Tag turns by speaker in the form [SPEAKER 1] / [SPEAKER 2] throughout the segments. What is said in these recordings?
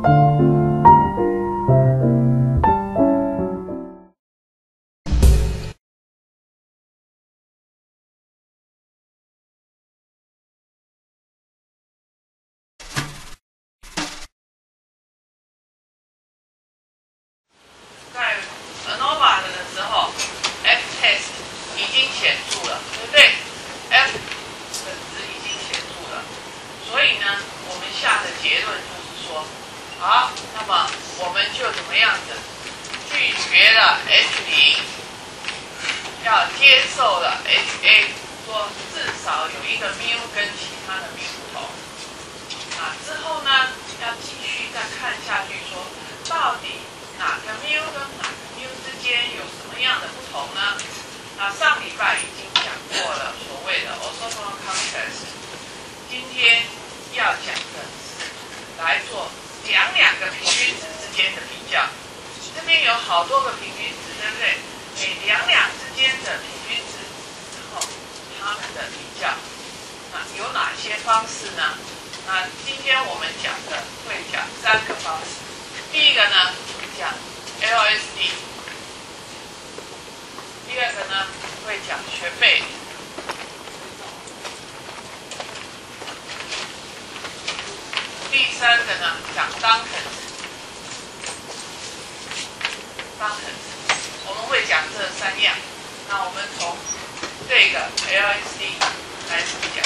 [SPEAKER 1] 我们会讲这3样。那我们从这个 LSD 开始讲，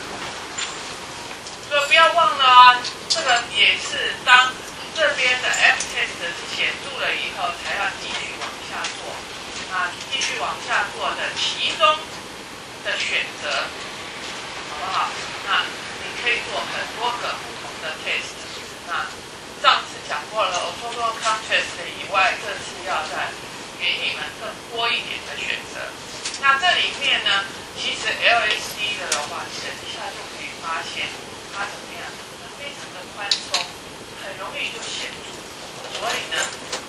[SPEAKER 1] 所以不要忘了啊，这个也是当这边的 F-test 是显著了以后，才要继续往下做。那继续往下做的其中的选择，好不好？那你可以做很多个不同的 test。那上次讲过了 orthogonal contrast 以外，这次要再给你们更多一点的选择。那这里面呢，其实 LSD 的话，等一下就可以发现它怎么样，它非常的宽松，很容易就显著。所以呢，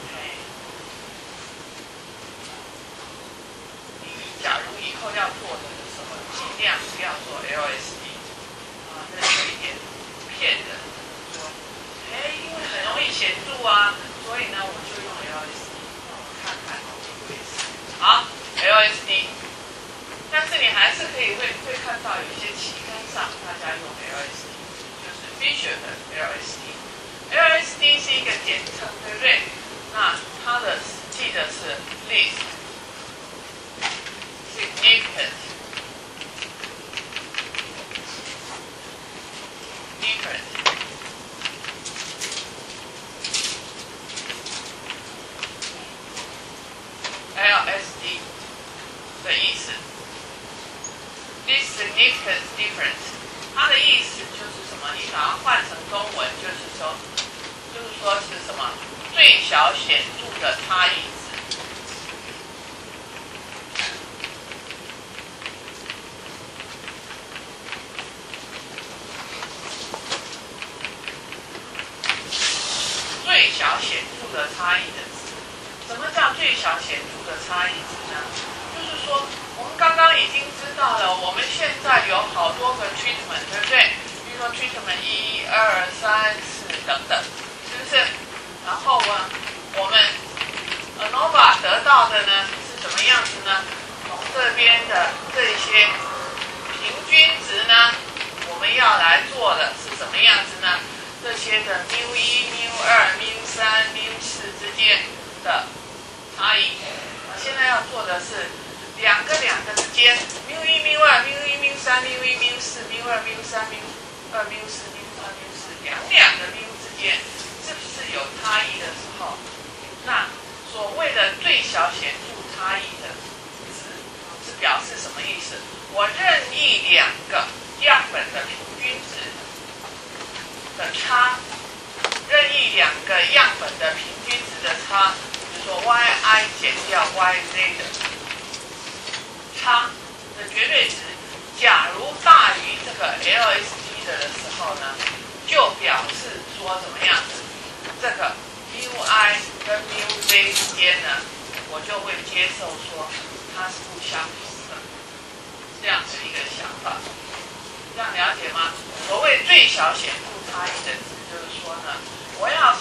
[SPEAKER 1] 你假如以后要做的时候，尽量不要做 LSD 啊，这有一点骗人。因为很容易显著啊，所以呢，我就用 LSD。那我们看看这个位置。好 ，LSD。但是你还是会看到有些期刊上大家用 LSD， 就是 Fisher 的 LSD。LSD 是一个简称，对不对？那它的记的是 least significant difference。LSD 的意思 ，this significant difference， 它的意思就是什么？你把它换成中文，就是说是什么？最小显著的差异值。最小显著的差异的值。什么叫最小显著的差异值呢？就是说，我们刚刚已经知道了，我们现在有好多个 treatment， 对不对？比如说 treatment 1、2、3、4等等，是不是？然后我们 ANOVA 得到的呢是怎么样子呢？从这边的这些平均值呢，我们要来做的是什么样子呢？这些的 μ1、μ2、μ3、μ4之间的差异，现在要做的是两个之间 μ1、μ2、μ1、μ3、μ1、μ4、μ2、μ3、μ2、μ4、μ2、两个 μ 之间是不是有差异的时候，那所谓的最小显著差异的值是表示什么意思？我任意两个样本的平均值的差，任意两个样本的平均值的差。说 yi 减掉 yz 的差的绝对值，假如大于这个 LSD 的时候呢，就表示说怎么样子？这个 μi 跟 μz 之间呢，我就会接受说它是不相同的，这样的一个想法。这样了解吗？所谓最小显著差异的值，就是说呢，我要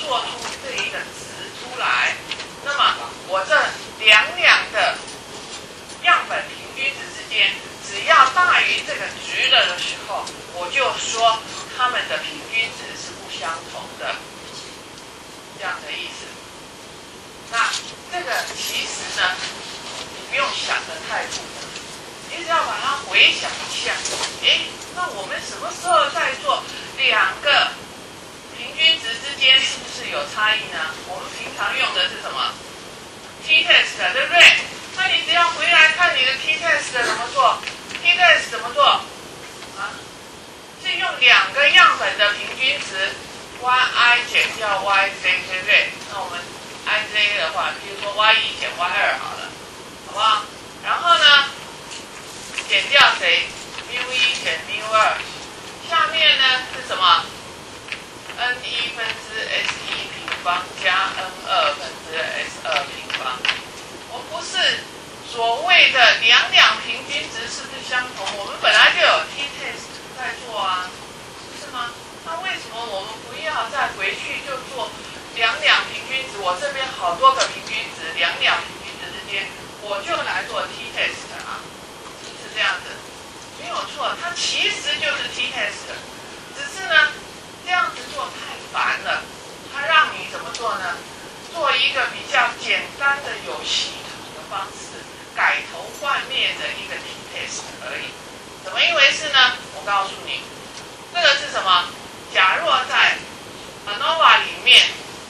[SPEAKER 1] 相同的，这样的意思。那这个其实呢，你不用想得太复杂，你只要把它回想一下。那我们什么时候在做两个平均值之间是不是有差异呢？我们平常用的是什么 t-test， 对不对？那你只要回来看你的 t-test 怎么做 ，t-test 怎么做啊？是用两个样本的平均值 yi 减掉 yj， 对不对？那我们 ij 的话，比如说 y1 减 y2 好了，好不好？然后呢，减掉谁 ？mu1 减 mu2， 下面呢是什么 ？n1 分之 s1 平方加 n2 分之 s2 平方。我们不是所谓的两平均值是不是相同？我们本来就有 t-test 在做啊，是吗？那为什么我们不要再回去就做两平均值？我这边好多个平均值，两平均值之间，我就来做 t-test 啊，是这样子，没有错，它其实就是 t-test， 只是呢这样子做太烦了，它让你怎么做呢？做一个比较简单的有系统的方式，改头换面的一个 t-test 而已。怎么一回事呢？我告诉你，这个是什么？假若在 ANOVA 里面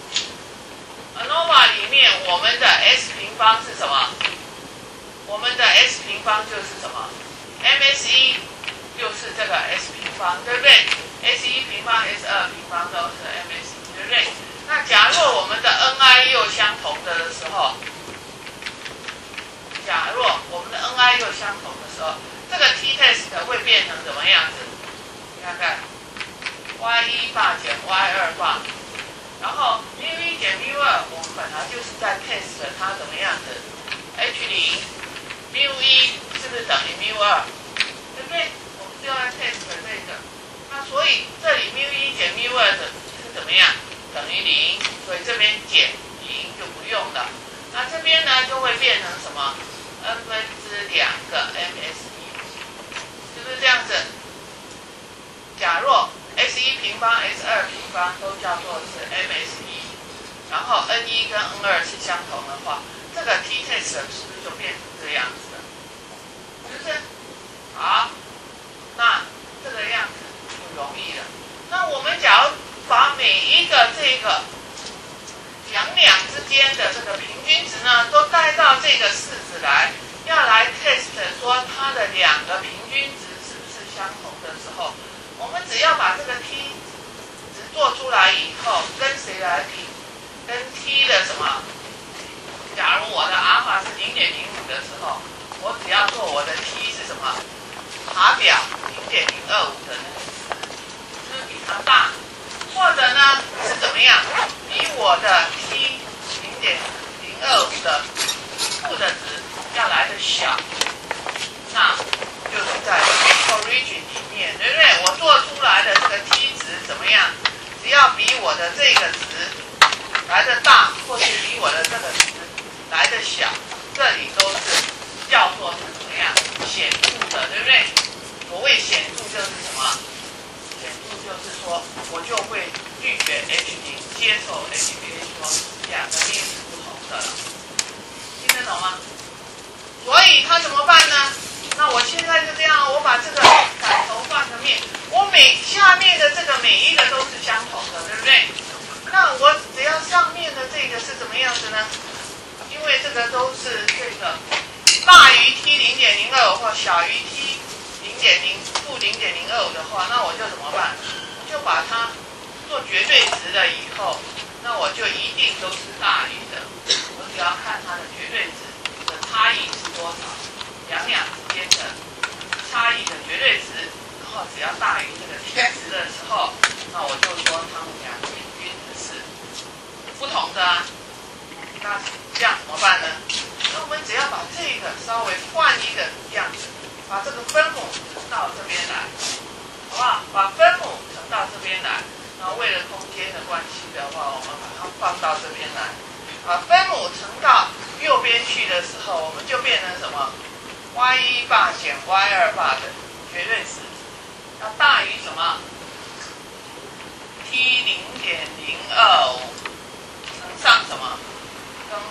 [SPEAKER 1] 我们的 s 平方是什么？我们的 s 平方就是什么 ？ms1 就是这个 s 平方，对不对 ？s1 平方、s2 平方都是 ms1， 对不对？那假若我们的 ni 又相同的时候，这个 t-test 会变成什么样子？你看看 y1 bar 减 y2 bar， 然后 mu1 减 mu2， 我们本来就是在 test 它怎么样子 h0 mu1 是不是等于 mu2， 对不对？我们就要 test 这个，那所以这里 mu1 减 mu2 的是怎么样？等于0，所以这边减0就不用了。那这边呢就会变成什么 ？n 分之2个 ms1， 是不是这样子？假若 s1 平方、s2 平方都叫做是 ms1， 然后 n1 跟 n2 是相同的话，这个 t-test 是不是就变成这样子了？是不是？好，那这个样子就容易了。那我们假如把每一个这个两之间的这个平均值呢，都带到这个式子来，要来 test 说它的两个平均值是不是相同的时候，我们只要把这个 t 值做出来以后，跟谁来比？跟 t 的什么？假如我的阿尔法是 0.05 的时候，我只要做我的 t 是什么？塔表 0.025 的那个值，是不是比它大？或者呢是怎么样？比我的 t 0.025的负的值要来的小，那就是在 origin 里面，对不对？我做出来的这个 t 值怎么样？只要比我的这个值来的大，或是比我的这个值来的小，这里都是叫做是怎么样？显著的，对不对？所谓显著就是什么？显著就是说，我就会拒绝 H0， 接受 HBA 说两个面是不同的了，听得懂吗？所以它怎么办呢？那我现在就这样，我把这个改头换个面，我下面的这个每一个都是相同的，对不对？那我只要上面的这个是怎么样子呢？因为这个都是这个大于 t 0.025或小于 t 负 0.025 的话，那我就怎么办？我就把它做绝对值了以后，那我就一定都是大于的。我只要看它的绝对值的差异是多少，两之间的差异的绝对值，然后只要大于这个 t 值的时候，那我就说它们俩平均值是不同的啊。那这样怎么办呢？那我们只要把这个稍微换一个样子，把这个分母乘到这边来，好不好？把分母乘到这边来，然后为了空间的关系的话，我们把它放到这边来。把分母乘到右边去的时候，我们就变成什么 ？y1 bar 减 y2 bar 的绝对值要大于什么 ？t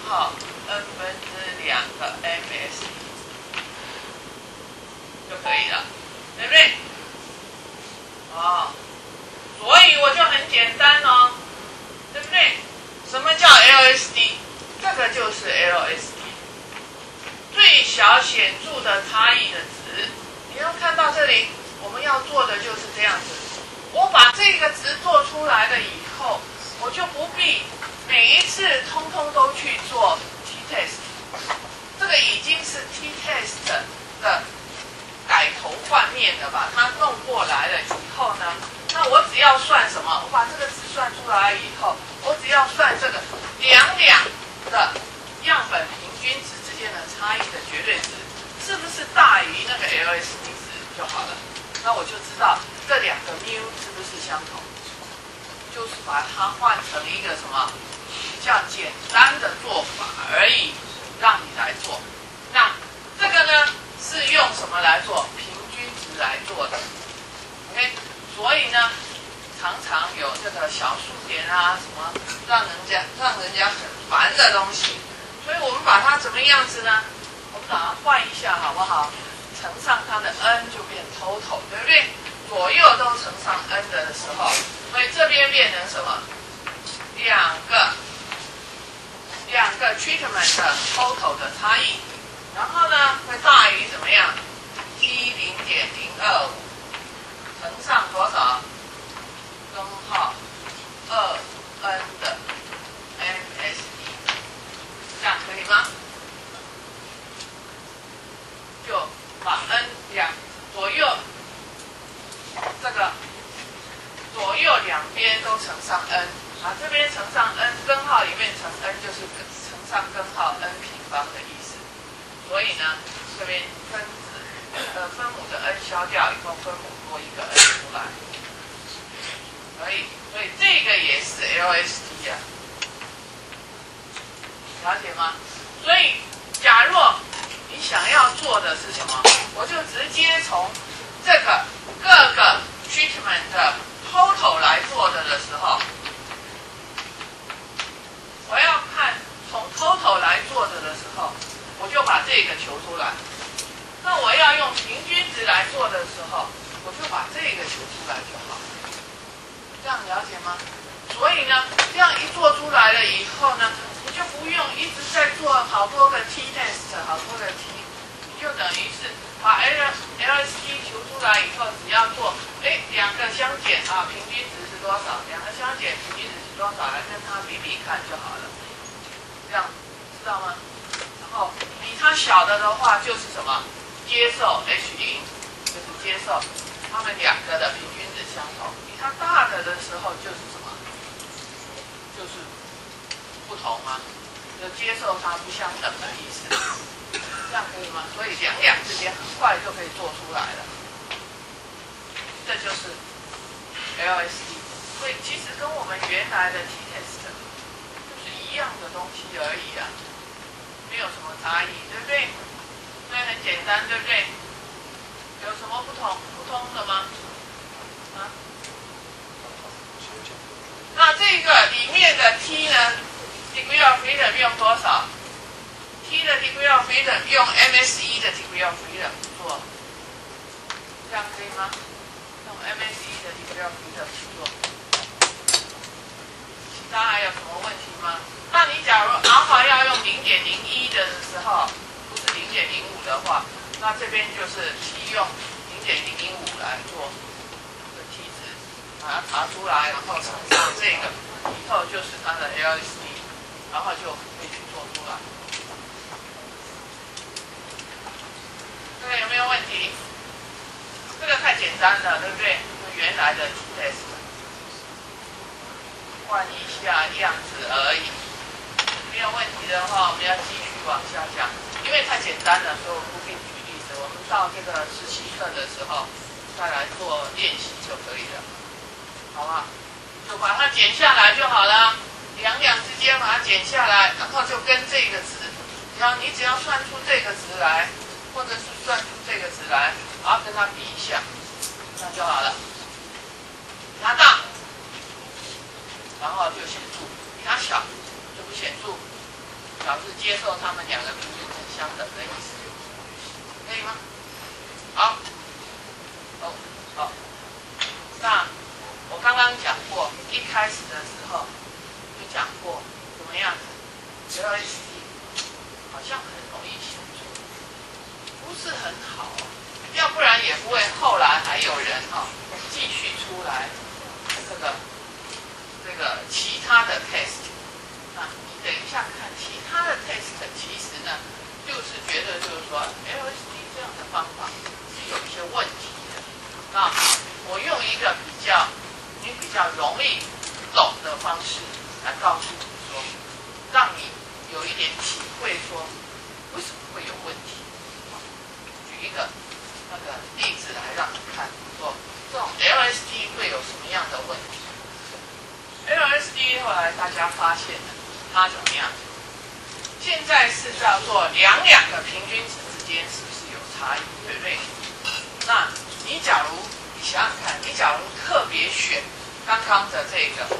[SPEAKER 1] 号 n 分之2个 ms 就可以了，对不对？哦，所以我就很简单哦，对不对？什么叫 LSD？ 这个就是 LSD， 最小显著的差异的值。你要看到这里，我们要做的就是这样子。我把这个值做出来了以后，我就不必每一次通通都去做 t-test， 这个已经是 t-test 的改头换面的，把它弄过来了以后呢，那我只要算什么？我把这个值算出来以后，我只要算这个两的样本平均值之间的差异的绝对值，是不是大于那个 LSD 值就好了？那我就知道这两个 mu 是不是相同，就是把它换成一个什么比较简单的做法而已，让你来做。那这个呢是用什么来做？平均值来做的。OK， 所以呢，常常有这个小数点啊，什么让人家很烦的东西，所以我们把它怎么样子呢？我们把它换一下好不好？乘上它的 n 就变 total， 对不对？左右都乘上 n 的时候，所以这边变成什么？两个 treatment 的 total 的差异，然后呢会大于怎么样 ？t 0.025乘上多少？根号2n 的 MSE， 这样可以吗？就把 n 左右这个左右两边都乘上 n， 啊，这边乘上 n， 根号里面乘 n 就是乘上根号 n 平方的意思。所以呢，这边分母的 n 消掉以后，分母多一个 n 出来，所以这个也是 LSD 啊，了解吗？所以假若你想要做的是什么，我就直接从这个各个 treatment 的 total 来做的时候，我要看从 total 来做的时候，我就把这个求出来。那我要用平均值来做的时候，我就把这个求出来就好。这样了解吗？所以呢，这样一做出来了以后呢，你就不用一直在做好多个 t-test， 好多个 t， 你就等于是把 LSD 求出来以后，只要做两个相减啊，平均值是多少？两个相减平均值是多少？来跟它比比看就好了。这样知道吗？然后比它小的话就是什么？接受 H0， 就是接受它们两个的平均值相同。比它大的时候就是什么？就是不同嘛，就接受它不相等的意思。这样可以吗？所以两之间很快就可以做出来了。这就是 LSD。所以其实跟我们原来的 t-test 就是一样的东西而已啊，没有什么差异，对不对？所以很简单，对不对？有什么不通的吗？啊？那这个里面的 t 呢 ，degree of freedom 用多少 ？t 的 degree of freedom 用 MSE 的 degree of freedom 做，这样可以吗？用 MSE 的 degree of freedom 做。其他还有什么问题吗？那你假如 alpha 要用 0.01 的时候，不是 0.05 的话，那这边就是 t 用 0.005 来做这个 t 值，把它查出来，然后乘上这个，以后就是它的 LSD， 然后就可以去做出来。这个有没有问题？这个太简单了，对不对？就原来的 t-test， 换一下样子而已。没有问题的话，我们要继续往下讲，因为太简单了，所以我不必举例子。我们到这个实习课的时候再来做练习就可以了，好不好？就把它剪下来就好了，两之间把它剪下来，然后就跟这个值，你只要算出这个值来，或者是算出这个值来，然后跟它比一下，那就好了。比它大，然后就显著；比它小就不显著。 表示接受他们两个平均成相等的意思，可以吗？好，好。那我刚刚讲过，一开始的时候就讲过怎么样子 ，LSD 好像很容易显著，不是很好，要不然也不会后来还有人继续出来这个其他的 test。那你等一下看其他的 test， 其实呢就是觉得就是说 LSD 这样的方法是有一些问题的。那我用一个你比较容易懂的方式来告诉你说，让你有一点体会说为什么会有问题。举一个例子来让你看，说这种 LSD 会有什么样的问题。LSD 后来大家发现了它怎么样？现在是叫做两个平均值之间是不是有差异，对不对？那你假如你想想看，你假如特别选刚刚的这个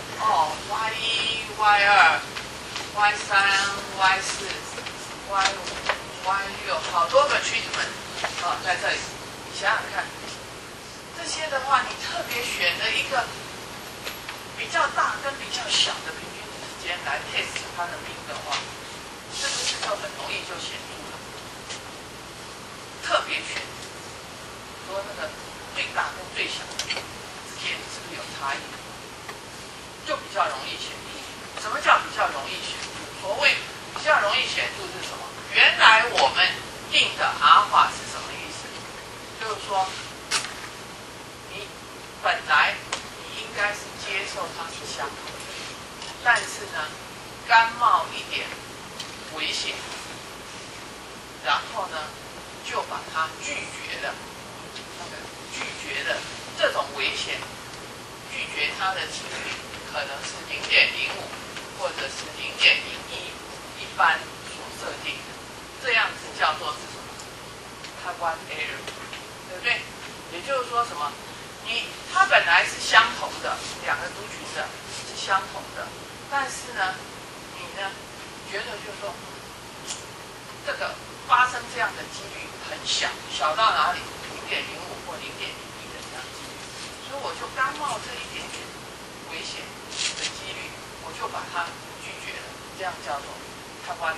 [SPEAKER 1] Y1、Y2、Y3、Y4、Y5、Y6，好多个 treatment 在这里，你想想看，这些的话，你特别选了一个比较大跟比较小的平均值之间来 test 它的名的话，是不是就很容易就显著了？特别选说那个最大跟最小的之间是不是有差异？就比较容易显著。什么叫比较容易显著？所谓比较容易显著是什么？原来我们定的阿尔法是什么意思？就是说，你本来你应该是接受它是相同的，但是呢，甘冒一点危险，然后呢，就把它拒绝了。拒绝了这种危险，拒绝它的几率可能是0.05或者是0.01，一般所设定的，这样子叫做是什么 ？Taiwan error， 对不对？也就是说什么？它本来是相同的，两个族群的是相同的，但是呢，你呢觉得就是说，这个发生这样的几率很小，小到哪里？0.05或0.01的这样几率，所以我就甘冒这一点点危险的几率，我就把它拒绝了，这样叫做 Taiwan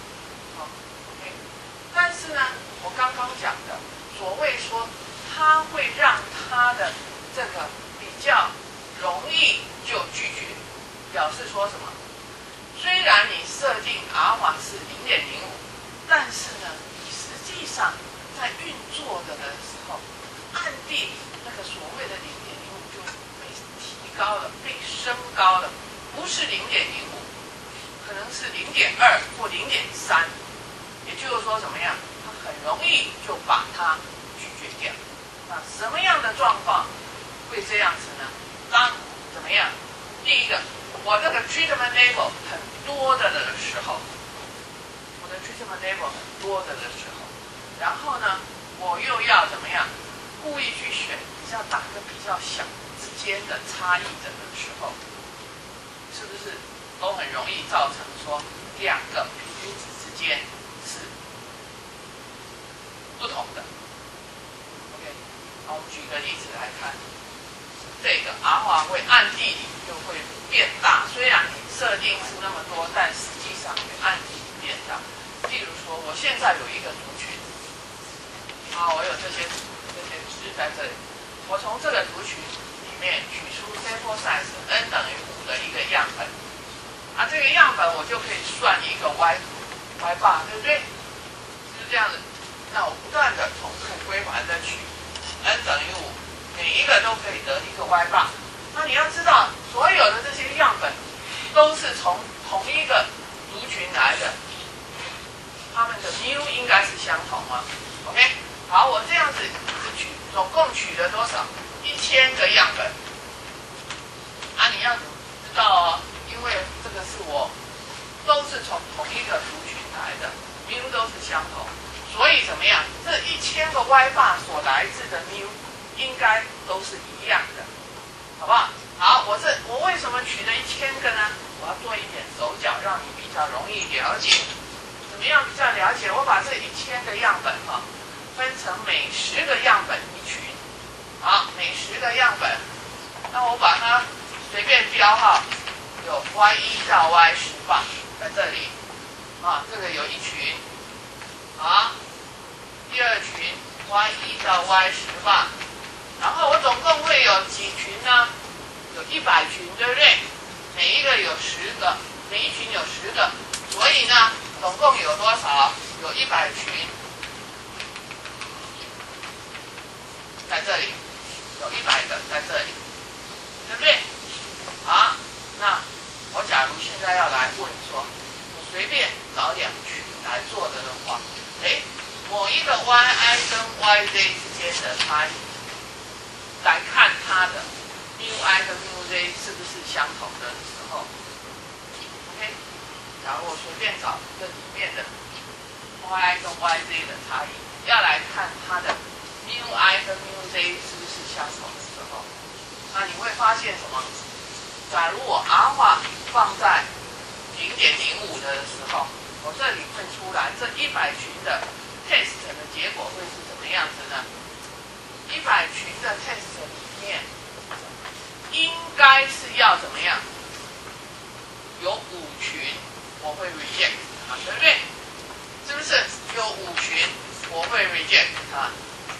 [SPEAKER 1] error。OK。但是呢，我刚刚讲的，所谓说它会让它的这个比较容易就拒绝，表示说什么？虽然你设定阿尔法是0.05，但是呢，你实际上在运作的时候，暗地里那个所谓的0.05就被提高了，被升高了，不是0.05，可能是0.2或0.3，也就是说怎么样？它很容易就把它拒绝掉。那什么样的状况会这样子呢？当怎么样？第一个，我这个 treatment level 很多的时候，然后呢，我又要怎么样？故意去选比较大跟比较小之间的差异的时候，是不是都很容易造成说两个平均值之间是不同的 ？OK， 好，我们举个例子来看，这个阿尔法会暗地里就会变大，虽然你设定是那么多，但实际上会暗地里变大。例如说，我现在有一个族群，我有这些值在这里，我从这个族群里面取出 sample size n 等于5的一个样本，这个样本我就可以算一个 y bar， 对不对？就是这样子。那我不断的从这个规环的取 n 等于5，每一个都可以得一个 y bar。那你要知道，所有的这些样本都是从同一个族群来的。它们的 mu 应该是相同啊 ，OK？ 好，我这样子总共取了多少？1000个样本。你要知道哦，因为这个是我都是从同一个族群来的 ，mu 都是相同，所以怎么样？这1000个 y bar 所来自的 mu 应该都是一样的，好不好？好，我为什么取了1000个呢？我要做一点手脚，让你比较容易了解。 样比较了解？我把这1000个样本分成每10个样本一群，好，每10个样本，那我把它随便标号，有 Y1 到 Y10磅在这里，这个有一群，好，第二群 Y1 到 Y10磅，然后我总共会有几群呢？有100群，对不对？每一个有10个，每一群有10个，所以呢，总共有多少？有100群，在这里，有100个在这里，对不对？好，那我假如现在要来问说，我随便找2群来做的话，某一个 yi 跟 yj 之间的差异，来看它的 μi 跟 μj 是不是相同的时候 ，OK， 假如我随便找这里面的 yi 跟 yj 的差异，要来看它的 μi 跟 μj 是不是相同的时候，那你会发现什么？假如我 alpha 放在 0.05 的时候，我这里会出来这100群的 test 的结果会是怎么样子呢？100群的 test 里面，应该是要怎么样？有5群我会 reject 它，对不对？是不是有5群我会 reject 它？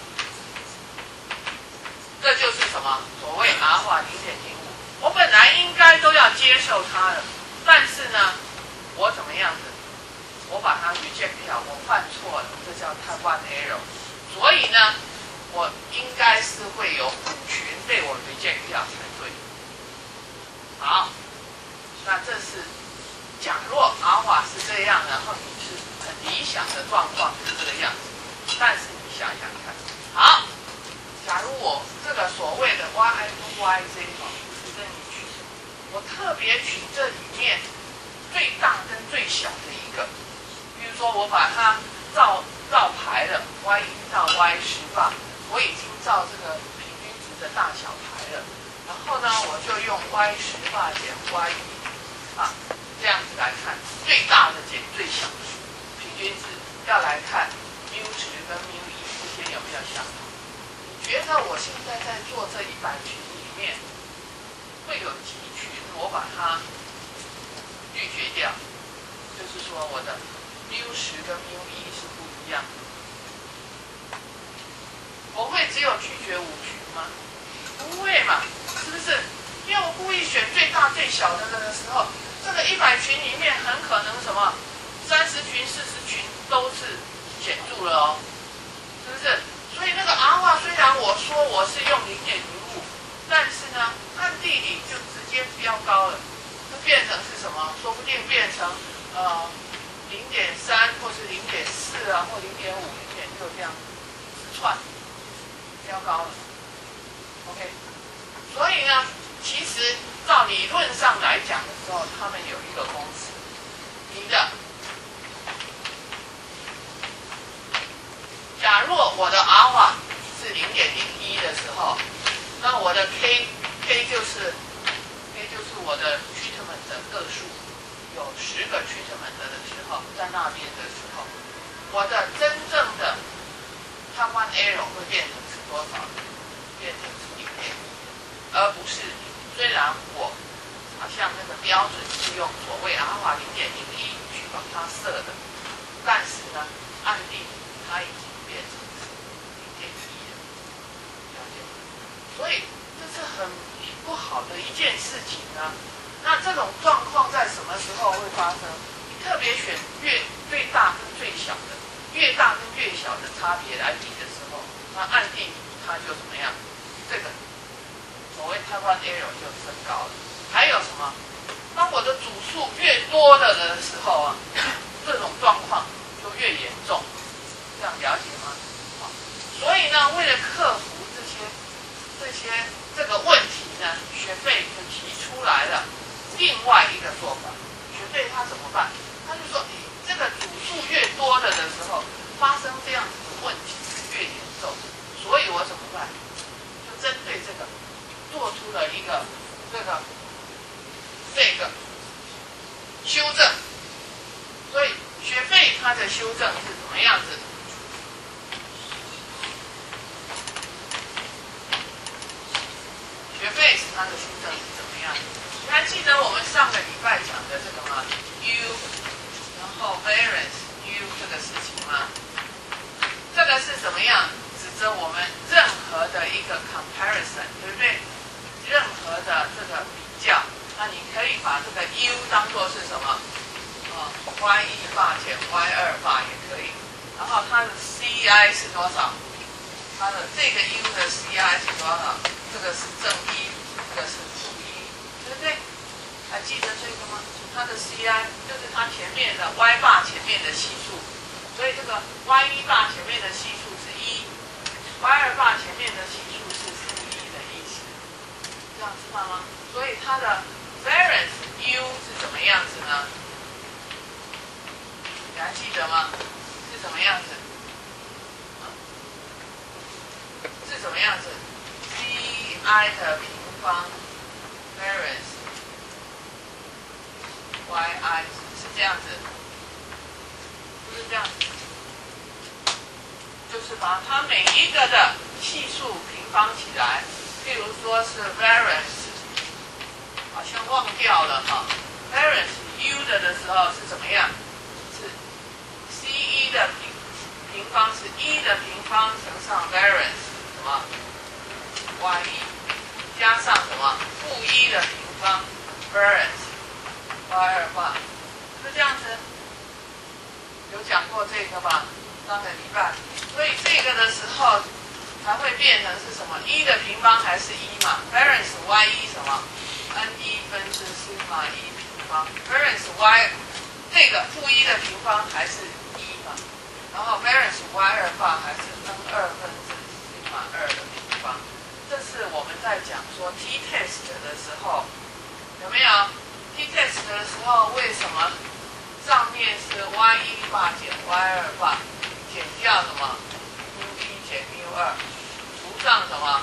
[SPEAKER 1] 这就是什么？所谓 alpha 0.05。我本来应该都要接受它的，但是呢，我怎么样子？我把它 reject 掉，我犯错了，这叫 type 1 error。所以呢，我应该是会有5群被我 reject 掉才对。好，那这是假若 alpha 是这样，然后你是很理想的状况是这个样子。但是你想想看，好，假如我这个所谓的 yi 跟 yj 是任意取舍，我特别取这里面最大跟最小的一个。比如说，我把它照排了 y1 到 y10磅，我已经照这个平均值的大小排了。然后呢，我就用 y10 磅减 y1 这样子来看，最大的减最小的平均值，要来看 μ10跟 μ1之间有没有相同。你觉得我现在在做这100群里面，会有几群我把它拒绝掉？就是说我的μ10跟μ1是不一样的，我会只有拒绝5群吗？不会嘛，是不是？因为我故意选最大最小的的时候，这个100群里面很可能什么30群、40群都是显著了哦，是不是？所以那个 alpha 虽然我说我是用0.05，但是呢，暗地里就直接飙高了，就变成是什么？说不定变成0.3或是0.4或0.5、0.6这样直窜，飙高了。OK， 所以呢，其实照理论上来讲的时候，他们有一个公式，你的假若我的 alpha 是0.01的时候，那我的 k 就是我的 treatment 的个数。有10个 treatment 的时候，在那边的时候，我的真正的 type 1 error 会变成是多少？变成是0.1，而不是虽然我好像那个标准是用所谓 alpha 0.01去把它设的，但是呢，暗地它已经变成是0.1了，了解吗？所以这是很不好的一件事情啊。那这种状况在什么时候会发生？你特别选最大跟最小的，越大跟越小的差别来比的时候，那暗地里它就怎么样？这个所谓 type 1 error 就升高了。还有什么？当我的组数越多的时候啊，这种状况就越严重。这样了解吗？好，所以呢，为了克服这个问题呢，学费就提出来了。另外一个做法，学费他怎么办？他就说，这个组数越多的时候，发生这样子的问题越严重，所以我怎么办？就针对这个，做出了一个这个修正。所以学费他它的修正是怎么样子？学费时它的修正是怎么样？你还记得我们上个礼拜讲的这个吗 ？U， 然后 variance U 这个事情吗？这个是怎么样？指着我们任何的一个 comparison， 对不对？任何的这个比较，那你可以把这个 U 当作是什么？y1 霸减 y2 霸也可以。然后它的 CI 是多少？它的这个 U 的 CI 是多少？这个是正一，这个是负一，对不对？还记得这个吗？它的 CI 就是它前面的 y 霸前面的系数，所以这个 y1 霸前面的系数是1，y2 霸前面的系数是负1的意思，这样知道吗？所以它的 variance U 是怎么样子呢？你还记得吗？是怎么样子？是怎么样子 ？CI 的平方 variance yi 是这样子，就是这样子，就是把它每一个的系数平方起来。譬如说是 variance， 好像忘掉了哈 ，variance U 的时候是怎么样？是 C1 的平方是1的平方乘上 variance 什么 y1 加上什么负1的平方 variance y2 吧，是这样子。有讲过这个吧？上个礼拜。所以这个的时候才会变成是什么？1的平方还是1嘛 ？variance y1 什么 ？n1 分之西马1平方 ，variance y 这个负1的平方还是1嘛？然后 variance y2 吧还是 n2 分之西马2的平方。这是我们在讲说 t-test 的时候，有没有 ？t-test 的时候为什么上面是 y1 吧减 y2 吧减掉什么 μ1 减 μ2， 除上什么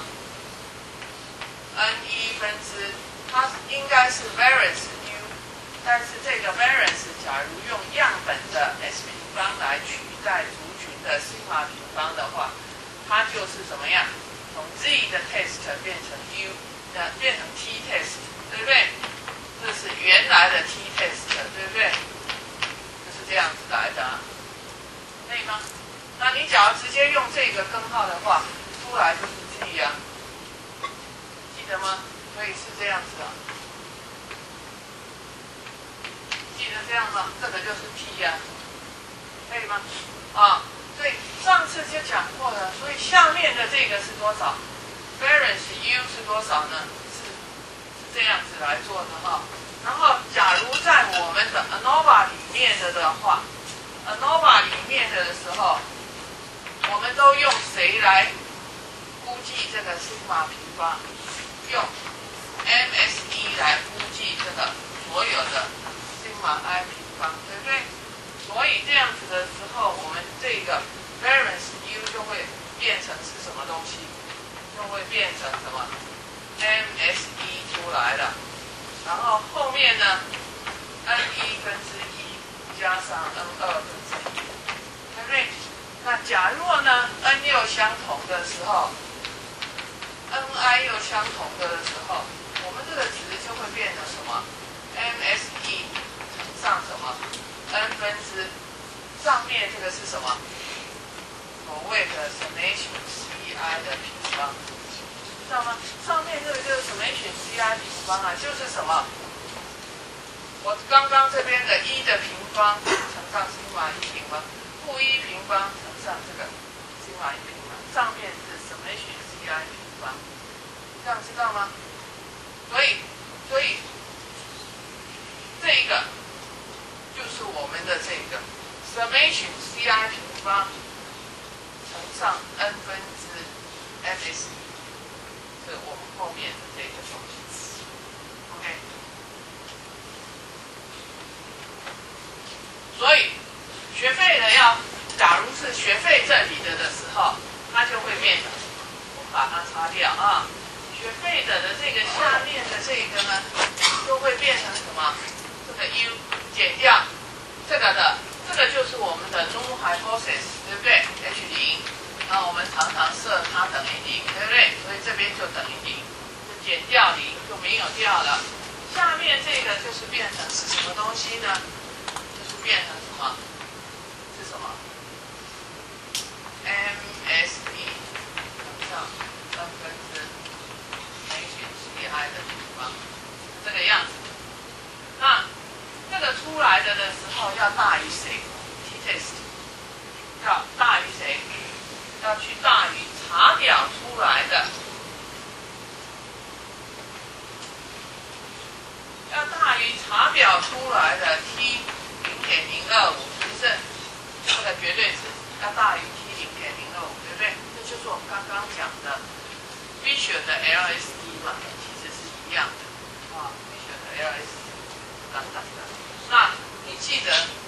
[SPEAKER 1] n1 分之，它应该是 variance u， 但是这个 variance 假如用样本的 s 平方来取代族群的西马平方的话，它就是怎么样？从 z 的 test 变成 u， 变成 t-test， 对不对？这是原来的 t-test， 对不对？就是这样子来的，可以吗？那你假如直接用这个根号的话，出来就是 t 啊，记得吗？所以是这样子啊，记得这样吗？这个就是 t 啊，可以吗？啊，所以上次就讲过了，所以下面的这个是多少 ？variance u 是多少呢？是这样子来做的哈。然后，假如在我们的 ANOVA 里面的话 ，ANOVA 里面的时候，我们都用谁来估计这个西马平方？用 MSE 来估计这个所有的西马 I 平方，对不对？所以这样子的时候，我们这个 variance U 就会变成是什么东西？就会变成什么 ？MSE 出来了。然后后面呢 ，n1 分之1加上 n2 分之1，对不对？那假若呢 n 又相同的时候 ，ni 又相同的时候，我们这个值就会变成什么 ？MSE 乘上什么 n 分之上面这个是什么？所谓的 summation ci 的平方。知道吗？上面这个就是 summation ci 平方啊，就是什么？我刚刚这边的1的平方乘上西马1平方，负1平方乘上这个西马1平方，上面是 summation ci 平方，这样知道吗？所以这个就是我们的这个 summation ci 平方乘上 n 分之 MSE。是我们后面的这个东西 ，OK。所以学费的假如是学费这里的时候，它就会变成什么？我们把它擦掉啊。学费的这个下面的这个呢，就会变成什么？这个 U 减掉这个的，这个就是我们的就是变成是什么东西呢？就是变成什么？是什么 ？MSD 乘上2分之 HCI 的平方，这个样子。那这个出来的时候要大于谁 ？T-test 要大于谁？要去大于查表出来的。要大于查表出来的 T 0.025，是不是？这个绝对值要大于 T 0.025，对不对？这就是我们刚刚讲的 Fisher 的 LSD 嘛，其实是一样的啊 ，Fisher 的 LSD 等等的。那你记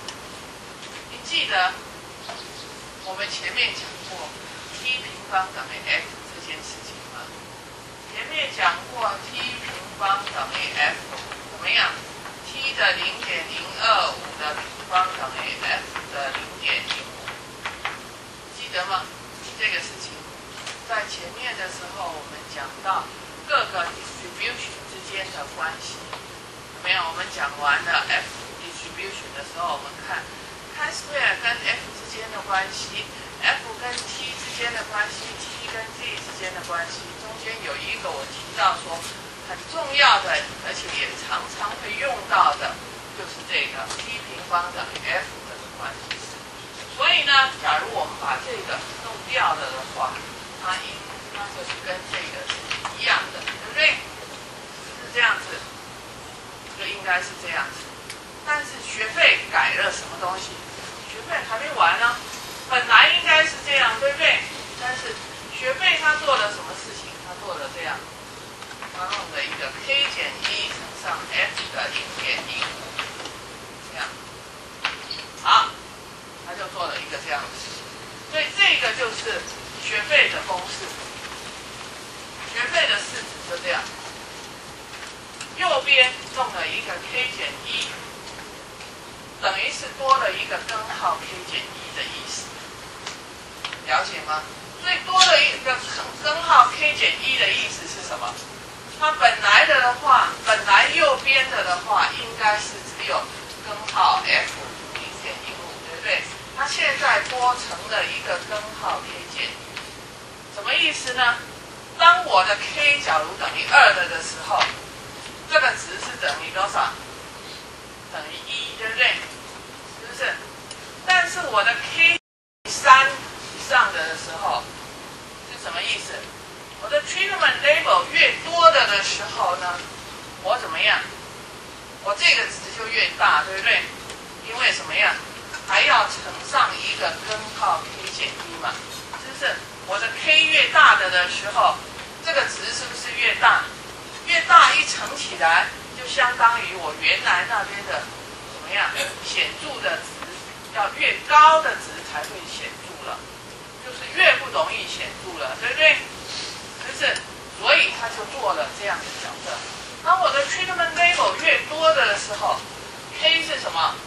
[SPEAKER 1] 得我们前面讲过 T 平方等于 F 这件事情吗？前面讲过 T 平方等于 F。怎么样 ？T 的0.025的平方等于 F 的0.05，记得吗？这个事情在前面的时候我们讲到各个 distribution 之间的关系，有没有？我们讲完了 F distribution 的时候，我们看 chi-square 跟 F 之间的关系 ，F 跟 T 之间的关系 ，T 跟 Z 之间的关系，中间有一个我提到说。很重要的，而且也常常会用到的，就是这个 T 平方等于 F 这个关系式。所以呢，假如我们把这个弄掉了的话，它就是跟这个是一样的，对不对？是这样子，就应该是这样子。但是学费改了什么东西？学费还没完呢，本来应该是这样，对不对？但是学费他做了什么事情？他做了这样。他弄了一个 k 减1乘上 f 的0.05，这样，好，他就做了一个这样的事情。所以这个就是学费的公式，学费的式子就这样。右边弄了一个 k 减1，等于是多了一个根号 k 减1的意思，了解吗？所以多了一个根号 k 减1的意思是什么？它本来的话，本来右边的话，应该是只有根号 f 0.05，对不对？它现在多成了一个根号 k 减1，什么意思呢？当我的 k 假如等于2的时候，这个值是等于多少？等于1，对不对？是不是？但是我的 k 3以上的时候是什么意思？我的 treatment label 越多的时候呢，我怎么样？我这个值就越大，对不对？因为什么样？还要乘上一个根号 k 减1嘛，是不是？我的 k 越大的时候，这个值是不是越大？越大一乘起来，就相当于我原来那边的怎么样？显著的值要越高的值才会显著了，就是越不容易显著了，对不对？是，所以他就做了这样的角色。当我的 treatment label 越多的时候 ，K 是什么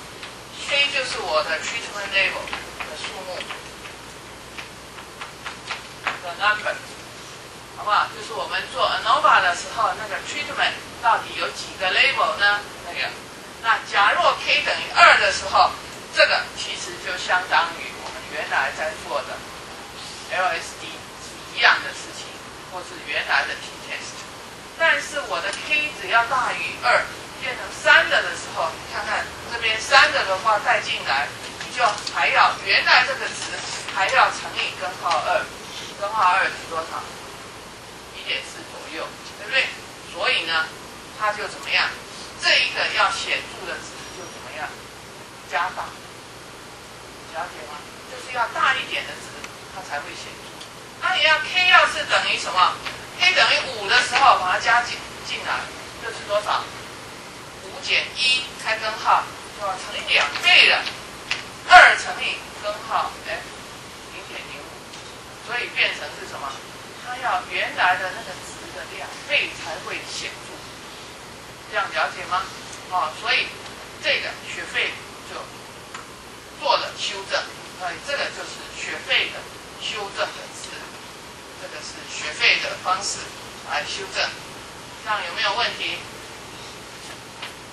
[SPEAKER 1] ？K 就是我的 treatment label 的数目的 number， 好不好？就是我们做 ANOVA 的时候，那个 treatment 到底有几个 label 呢？那假若 K 等于2的时候，这个其实就相当于我们原来在做的 LSD 是一样的事情。或是原来的 T-test， 但是我的 k 只要大于2，变成3的时候，你看看这边3的话带进来，你就还要原来这个值还要乘以根号2，根号2是多少？ 1.4左右，对不对？所以呢，它就怎么样？这一个要显著的值就怎么样？加大，了解吗？就是要大一点的值，它才会显著。那也要 k 要是等于什么 ？k 等于5的时候，把它加进来，就是多少？5减1开根号，就要乘以2倍了，2乘以根号 f 0.05，所以变成是什么？它要原来的那个值的2倍才会显著，这样了解吗？所以这个学费就做了修正，所以这个就是学费的修正的值。这个是学费的方式来修正，这样有没有问题？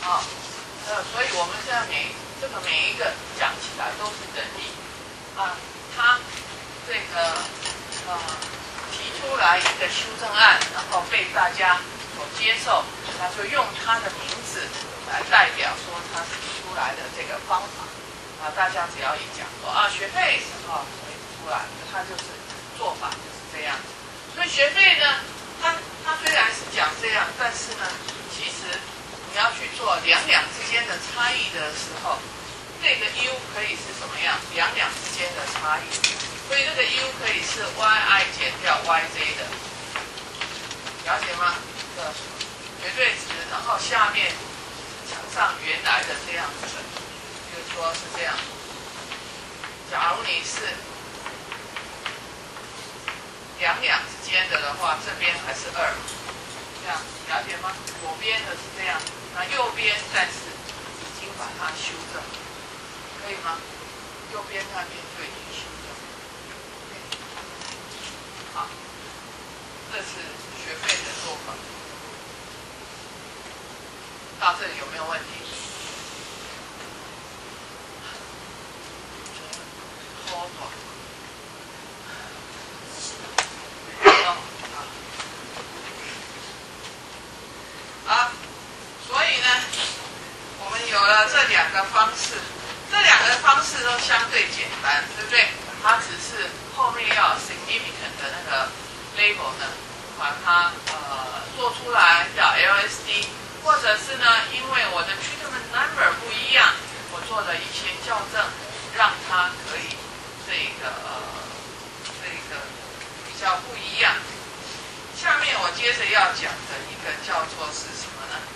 [SPEAKER 1] 啊，所以我们现在每一个讲起来都是人力啊，他这个提出来一个修正案，然后被大家所接受，那就用他的名字来代表说他提出来的这个方法啊，大家只要一讲说啊学费啊出来，他就是做法就是这样。所以学费呢，他虽然是讲这样，但是呢，其实你要去做两之间的差异的时候，这个 U 可以是什么样？两之间的差异，所以这个 U 可以是 yi 减掉 yj 的，了解吗？绝对值，然后下面乘上原来的这样子的，比如说是这样。假如你是两之间的话，这边还是2，这样了解吗？左边的是这样，那右边但是已经把它修正，可以吗？右边那边就已经修正。好，这是学费的做法。到这里有没有问题？所以呢，我们有了这两个方式，这两个方式都相对简单，对不对？它只是后面要 significant 的那个 label 呢，把它做出来叫 LSD， 或者是呢，因为我的 treatment number 不一样，我做了一些校正，让它可以这个比较不一样。下面我接着要讲的一个叫做是什么呢？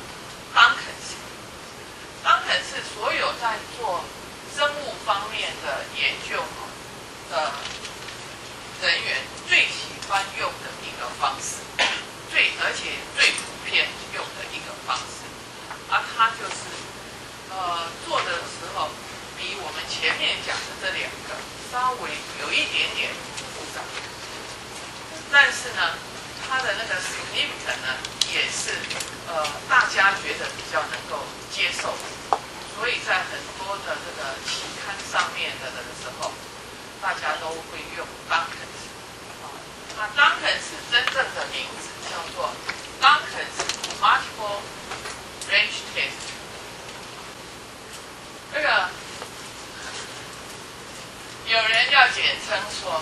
[SPEAKER 1] Duncans 是所有在做生物方面的研究的人员最喜欢用的一个方式，而且最普遍用的一个方式，而它就是做的时候比我们前面讲的这两个稍微有一点点复杂，但是呢，它的那个 significant 呢，也是大家觉得比较能够接受的，所以在很多的这个期刊上面的时候，大家都会用 Duncans。那 Duncans 真正的名字叫做 Duncans Multiple Range Test。这个有人要简称说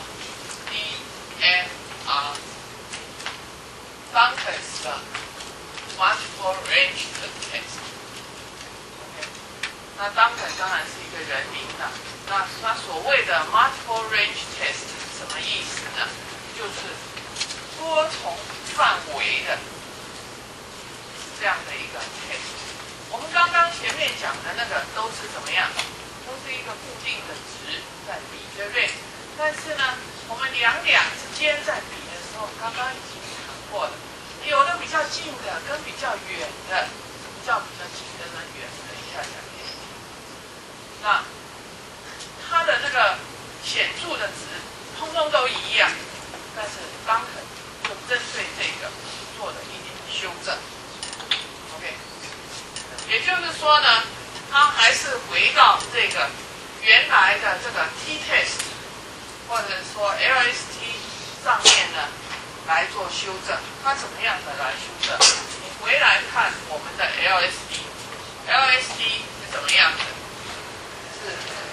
[SPEAKER 1] DMR。Duncans 的 Multiple Range Test。OK， 那 Duncan 当然是一个人名了。那他所谓的 Multiple Range Test 什么意思呢？就是多重范围的这样的一个 test。我们刚刚前面讲的那个都是怎么样？都是一个固定的值在比，对不对？但是呢，我们两之间在比的时候，刚刚已经谈过了，有的比较近的跟比较远的，比较近的跟远的，一下讲给你听。那它的那个显著的值，通通都一样，但是Duncan就针对这个做了一点修正。OK， 也就是说呢，它还是回到这个原来的这个 t-test 或者说 LST 上面呢来做修正。它怎么样的来修正？你回来看我们的 LSD 是怎么样的？是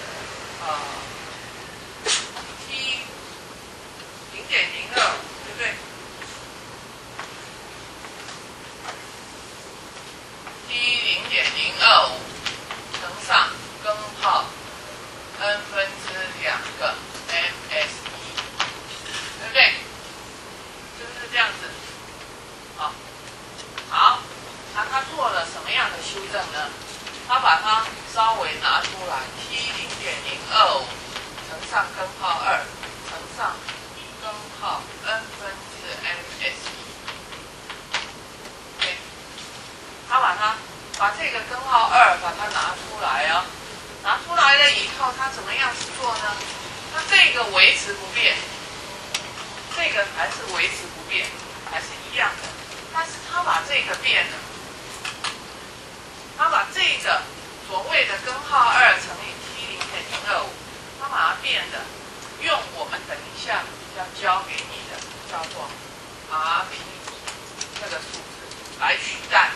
[SPEAKER 1] T 0.02，对不对？T 0.025乘上根号 n 分之2个 MSE， 对不对？是不是这样子？好，那他做了什么样的修正呢？他把它稍微拿出来 ，T 0.025乘上根号2乘上根号 n 分之 MSE。对，他把这个根号2把它拿出来哦，拿出来了以后，他怎么样做呢？他这个维持不变，这个还是维持不变，还是一样的，但是他把这个变了。 它把这个所谓的根号2乘以 T0.025，它把它变得用我们等一下要教给你的叫做 Rp 这个数字来取代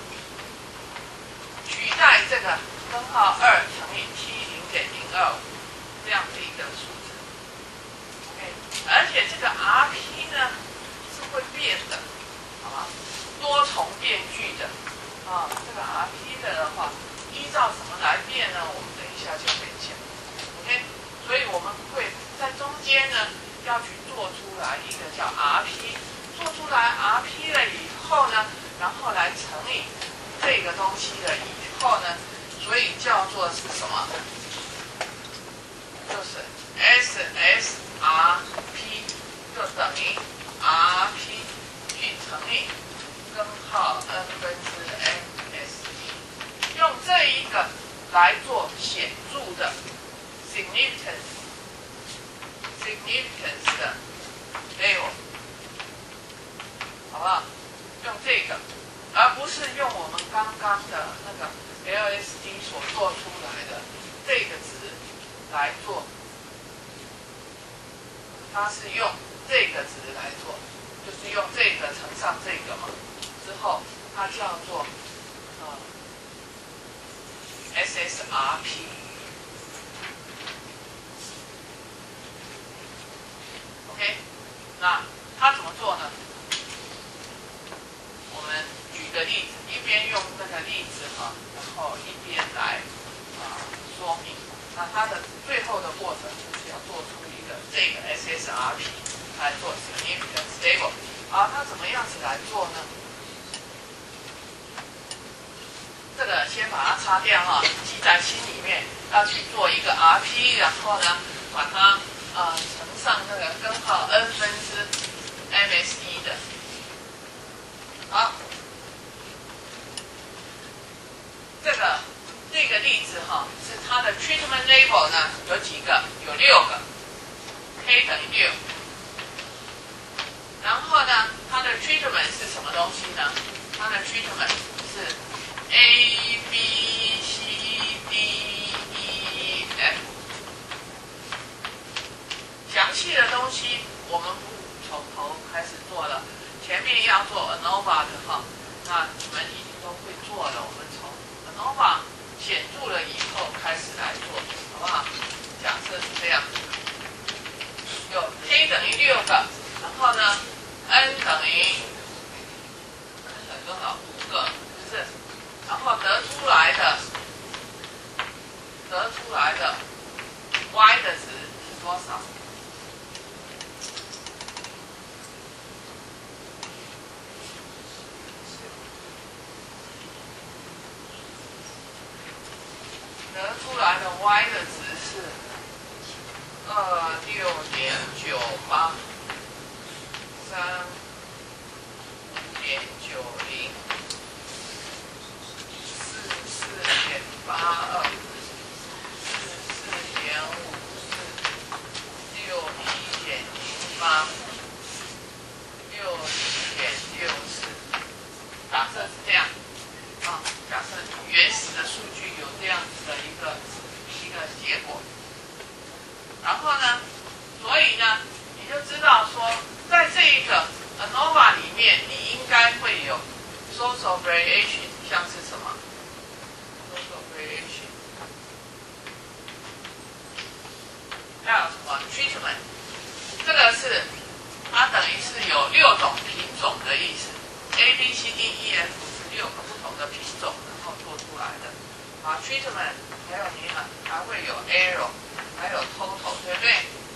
[SPEAKER 1] 这个根号2乘以 T0.025这样的一个数字。OK， 而且这个 Rp 呢是会变的，好吧？多重变距的啊，这个 Rp 的话，依照什么来变呢？我们等一下就会讲。OK， 所以我们会在中间呢要去做出来一个叫 Rp， 做出来 Rp 了以后呢，然后来乘以这个东西了以后呢，所以叫做是什么？就是 SSRP 就等于 Rp 去乘以根号 n 分之 MSE， 用这一个来做显著的 significance 的 level， 好不好？用这个，而不是用我们刚刚的那个 LSD 所做出来的这个值来做，它是用这个值来做，就是用这个乘上这个嘛，之后它叫做SSRP。OK， 那它怎么做呢？我们举个例子，一边用那个例子哈，然后一边来说明。那它的最后的过程就是要做出一个这个 SSRP 来做 significance level。它怎么样子来做呢？这个先把它擦掉哈，记在心里面，要去做一个 Rp， 然后呢，把它乘上那个根号 n 分之 MSE 的。好，这个例子哈，是它的 treatment label 呢有几个？有6个 ，k 等于6。然后呢，它的 treatment 是什么东西呢？它的 treatment 是 A B C D E F。详细的东西我们不从头开始做了，前面要做 ANOVA 的哈，那你们已经都会做了。我们从 ANOVA 显著了以后开始来做，好不好？假设是这样，有 k 等于6个，然后呢 n 等于多少？5个，是不是？然后得出来的 y 的值是多少？得出来的 y 的值是26.98。35.90，44.82，61.04，假设是这样啊，假设原始的数据有这样子的一个结果，然后呢，所以呢，你就知道说，在这一个 ANOVA 里面，你应该会有 source of variation， 像是什么 source of variation， 还有什么 treatment， 这个是它等于是有6种品种的意思 ，A B C D E F 是6个不同的品种，然后做出来的。treatment 还有你还会有 error， 还有 total， 对不对？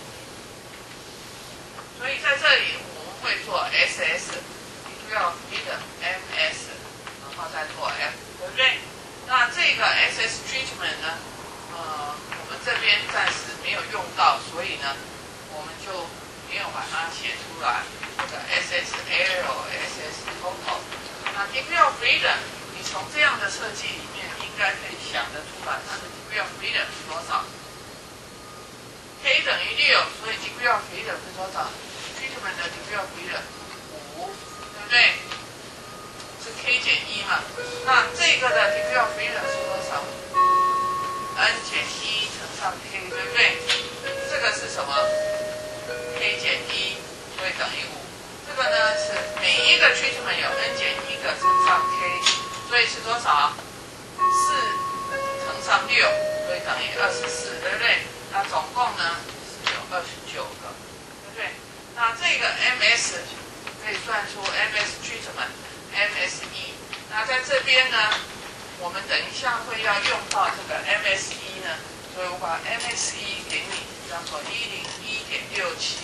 [SPEAKER 1] 所以在这里我们会做 SS，degree of freedom MS， 然后再做 F， 对不对？那这个 SS treatment 呢，我们这边暂时没有用到，所以呢，我们就没有把它写出来。这个 SS error、SS total， 那 degree of freedom， 你从这样的设计里面应该可以想得出来，它的 degree of freedom 是多少 ？K 等于6，所以 degree of freedom 是多少？treatment 的 degree of freedom 5，对不对？ 是 k 减1嘛，那这个的 degree of freedom 是多少 ？n 减1乘上 k， 对不对？这个是什么 ？k 减1会等于5。这个呢是每一个 treatment 有 n 减1个乘上 k， 所以是多少？4乘上6，所以等于24，对不对？那总共呢是有29个，对不对？那这个 ms 可以算出 ms treatment。MS1， 那在这边呢，我们等一下会要用到这个 MS1 呢，所以我把 MS1 给你叫做101.67，101.67，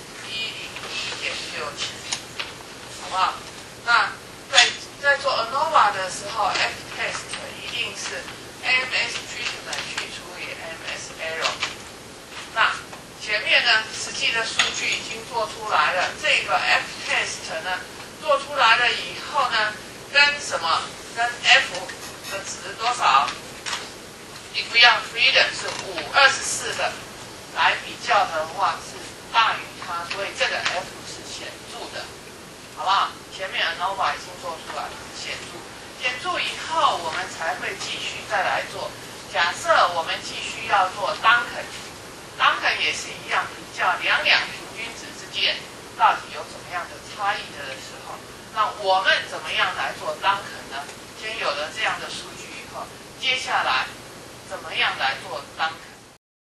[SPEAKER 1] 好不好？那在做 ANOVA 的时候 ，F test 一定是 MS treatment 去除以 MS error。那前面呢，实际的数据已经做出来了，这个 F test 呢。做出来了以后呢，跟什么？跟 F 的值多少 ？degree of freedom 是524的，来比较的话是大于它，所以这个 F 是显著的，好不好？前面 ANOVA 已经做出来了，显著。显著以后，我们才会继续再来做。假设我们继续要做 Duncans 也是一样，比较两平均值之间到底有怎么样的差异的时候。那我们怎么样来做 Duncans 呢？先有了这样的数据以后，接下来怎么样来做 Duncans？